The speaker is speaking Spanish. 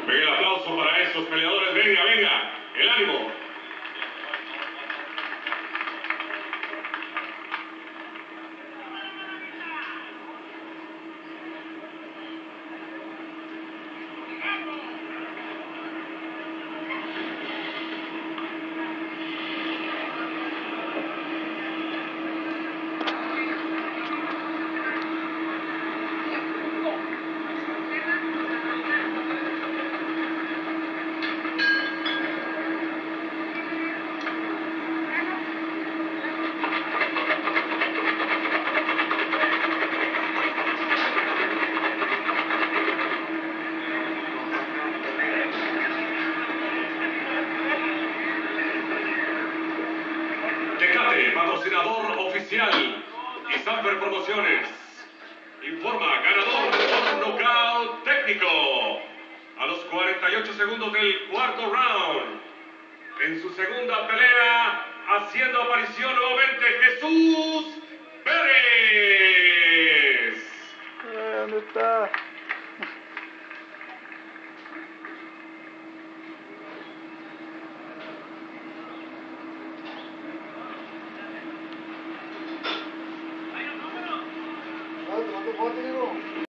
Venga, el aplauso para estos peleadores. Venga, venga. El ánimo. Tecate, patrocinador oficial y Sanfer Promociones. Informa, ganador por nocaut técnico a los 48 segundos del cuarto round. En su segunda pelea, haciendo aparición nuevamente Jesús Pérez. ¿Dónde está?